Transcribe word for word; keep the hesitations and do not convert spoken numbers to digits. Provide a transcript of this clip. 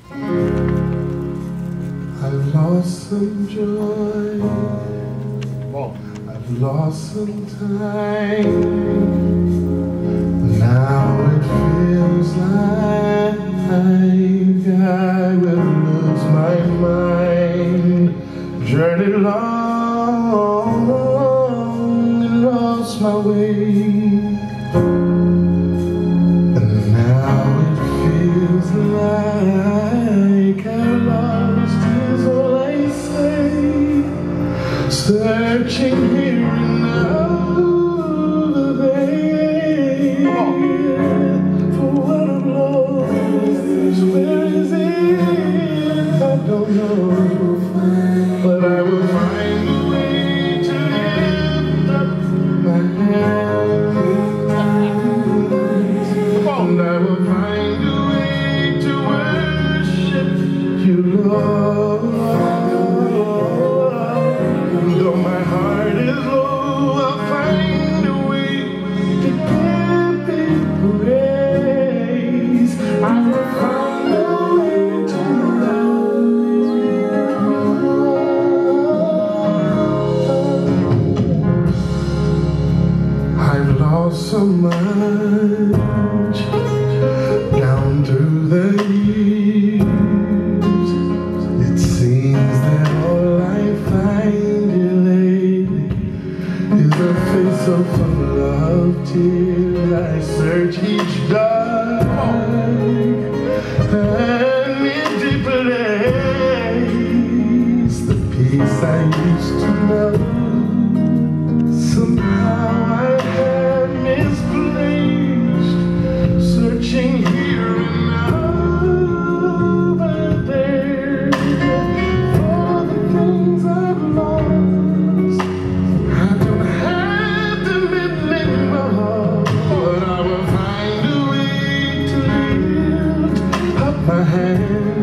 I've lost some joy, I've lost some time. Now it feels like I will lose my mind. Journeyed long and lost my way. And now it feels like I lost is all I say. Searching here and now the day for what I'm lost. Where is it? I don't know. But I will find a way to lift up my hands. And I will find a way to worship you, Lord. Though my heart is low, I'll find a way to give thee praise. I will find a way to love. I've lost so much down through the years. It seems that all I find is a face so full of tears. I search each dark and empty place. The peace I used to know, somehow I have misplaced. Searching here and over there for the things I've lost. But I will find a way to lift up my hands.